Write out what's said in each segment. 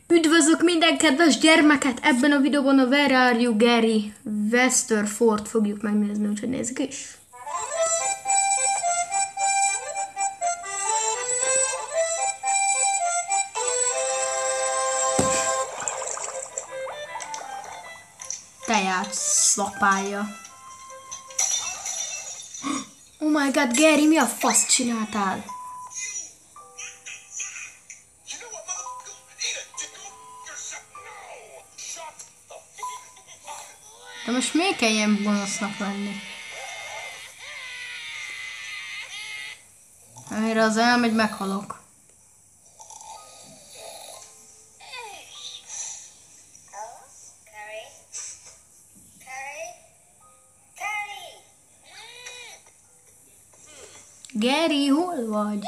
Üdvözlök minden kedves gyermeket! Ebben a videóban a Where Are You Gary Westerford fogjuk megnézni, úgyhogy nézzük is. Teját szapálja. Oh my god, Gary, mi a fasz csináltál? De most miért kell ilyen gonosznak lenni? Amire az elmegy, meghalok. Gary, hol vagy?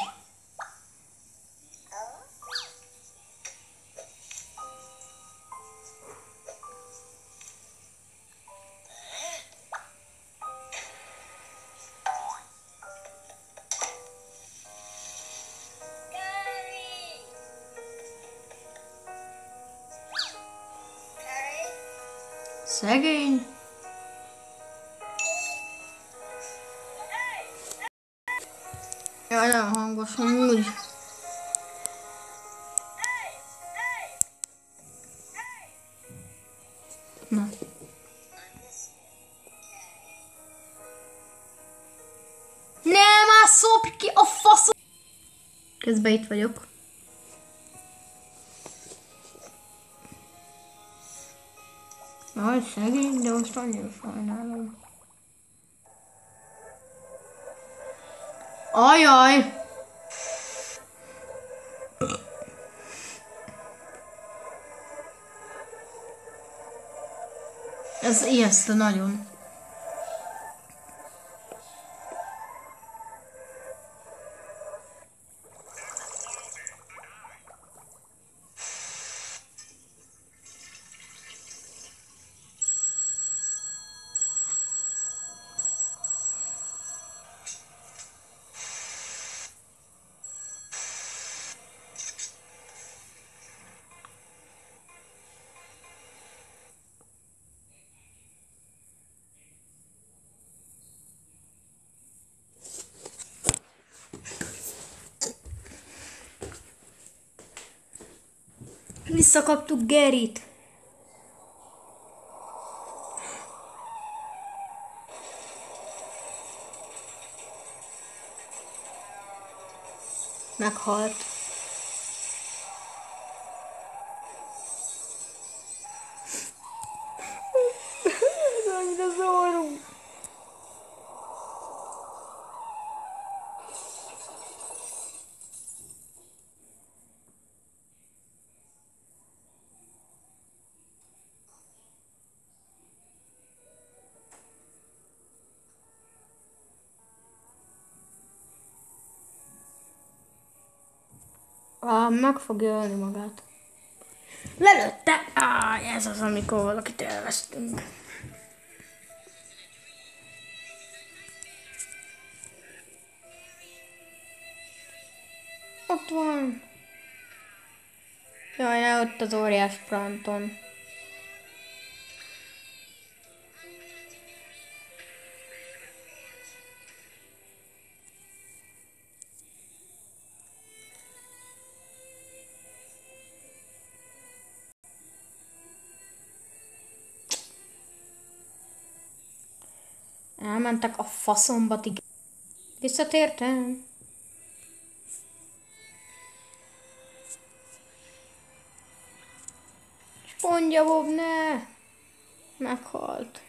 Szegény. Jaj, nem hangos, amúgy. Na. Nem, már szopj ki a faszom! Közben itt vagyok. Jaj, szegény, de most annyira sajnálom. Ajaj! Ez ijesztő nagyon. Visszakaptuk Garyt. Meghalt. Ez annyira zavaró. Meg fogja ölni magát. Lelőtte! Ez az, amikor valakit elvesztünk. Ott van. Jaj, ott az óriás planton. Elmentek a faszomba, ti... Visszatértem. SpongeBob, ne! Meghalt.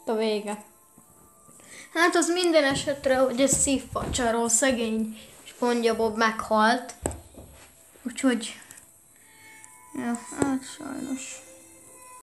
A vége. Hát az minden esetre, hogy ez szívfacsáról szegény SpongeBob meghalt. Úgyhogy... Ja, hát sajnos.